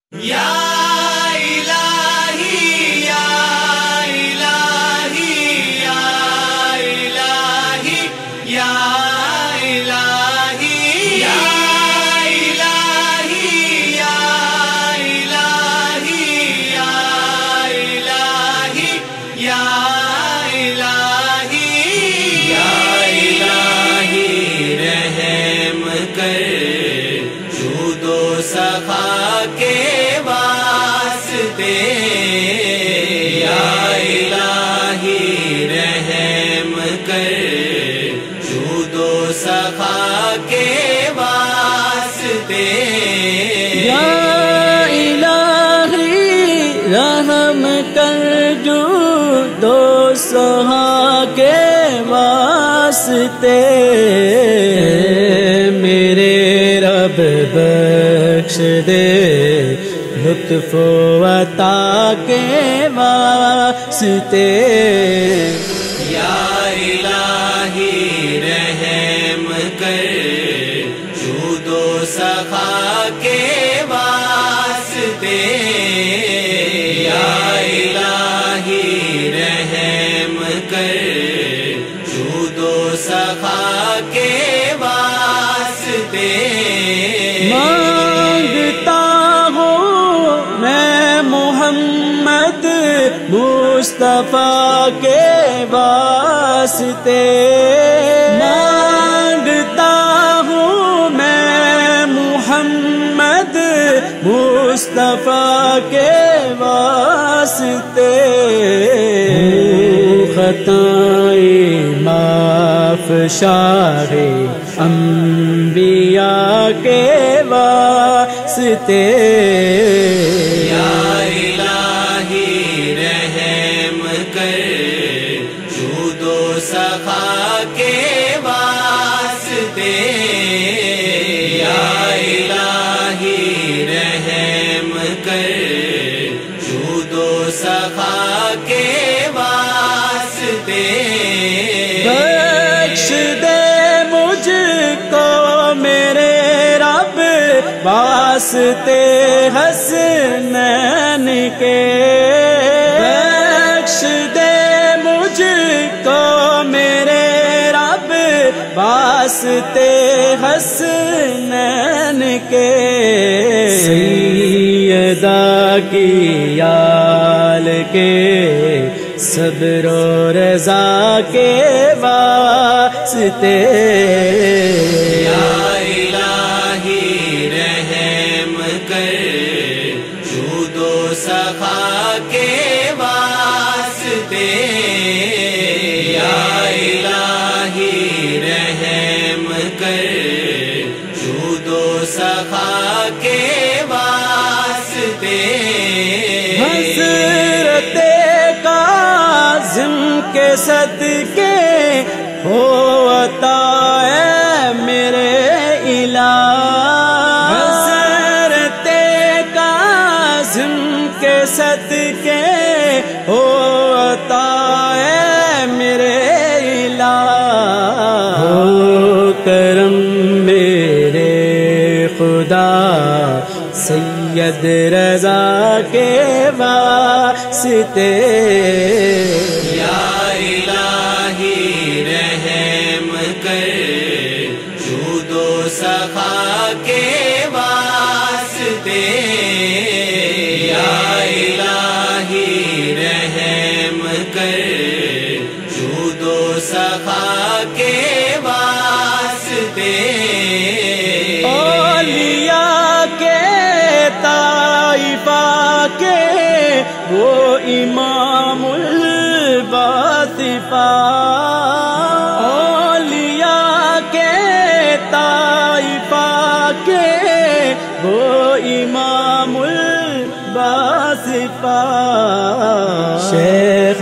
یا الہی یا الہی یا الہی یا الہی یا الہی یا الہی یا الہی یا الہی یا الہی رحم کر جود و سخا کے واسطے یا الہی رحم کر جود و سخا کے واسطے یا الہی رحم کر جود و سخا کے واسطے میرے رب بخش دے لطف و عطا کے واسطے یا الہی رحم کر جود و سخا کے واسطے یا الہی رحم کر جود و سخا کے واسطے مانگتا ہوں میں محمد مصطفیٰ کے واسطے مانگتا ہوں میں محمد مصطفیٰ کے واسطے خطائیں معاف شاہ انبیاء کے واسطے یا الہی رحم کر جود و سخا کے واسطے یا الہی رحم کر جود و سخا کے واسطے بخش دے مجھ کو میرے رب واسطے حسنین کے بخش دے مجھ کو میرے رب واسطے حسنین کے سیدہ کی یال کے صبر و رضا کے واسطے یا الہی رحم کر جود و سخا کے واسطے یا الہی رحم کر جود و سخا کے واسطے حضرت کاظم کے صدقے ہو عطا ہے میرے الہ حضرت کاظم کے صدقے ہو عطا ہے میرے الہ ہو کرم میرے خدا سید رضا کے واسطے یا الہی رحم کر جود و سخا کے واسطے یا الہی رحم کر جود و سخا کے واسطے اولیاء کے طائفہ کے وہ امام الباطفہ اولیاء کے طائفہ کے وہ امام الباطفہ شیخ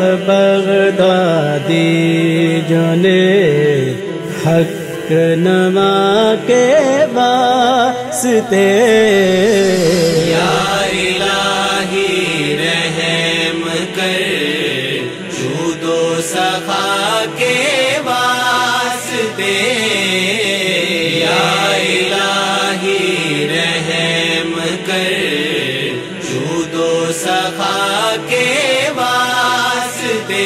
بغدادی جو نے حق نما کے واسطے یا الہی رحم کر جود و سخا کے واسطے یا الہی رحم کر جود و سخا کے واسطے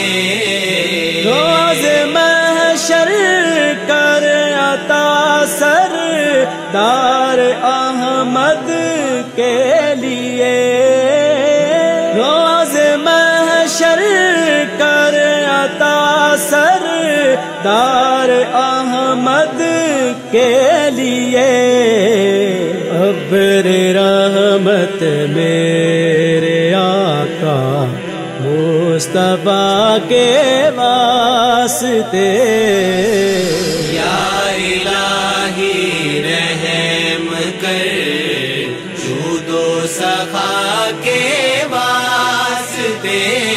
روز محشر کر عطا سردار احمد کے لیے روز محشر کر عطا سردار احمد کے لیے ابر رحمت میرے آقا مصطفیٰ کے واسطے یا الہی رحم کر جود و سخا کے واسطے